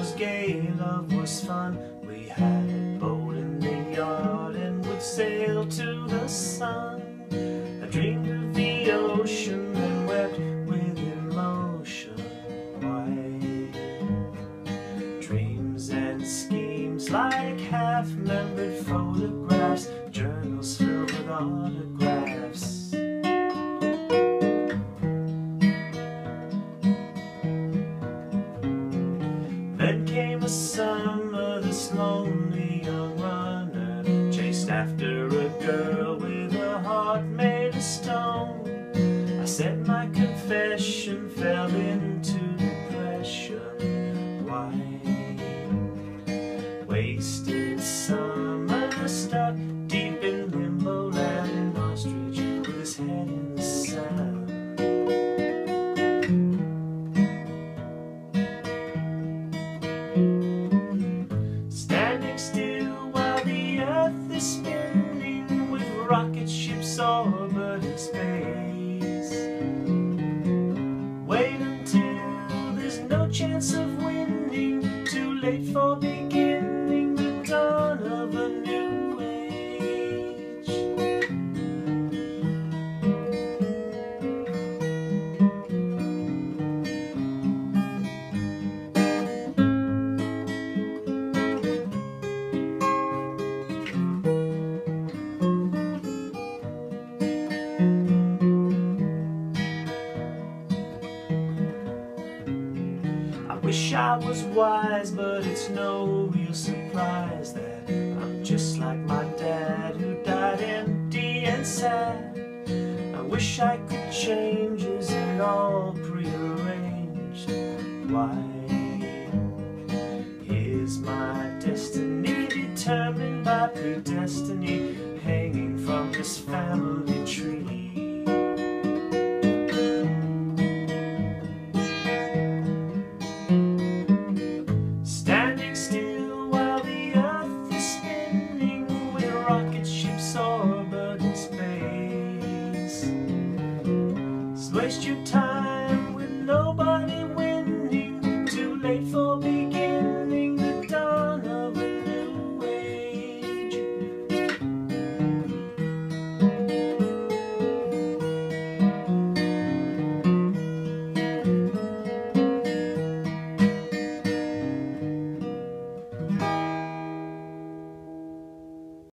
was gay, love was fun. We had a boat in the yard and would sail to the sun. I dreamed of the ocean and wept with emotion. Why? Dreams and schemes like half-remembered photographs, journals filled with autographs. Then came a summer, this lonely young runner chased after a girl with a heart made of stone. I said my confession, fell into depression. Why? Wasted summer, stuck deep in limbo land, an ostrich with his head in the sand. Standing still while the earth is spinning, with rocket ships orbiting space. Wait until there's no chance of winning, too late for beginning the dawn of a new age. I wish I was wise, but it's no real surprise that I'm just like my dad, who died empty and sad. I wish I could change, is it all prearranged? Why? Is my destiny determined by predestiny, hanging from this family tree?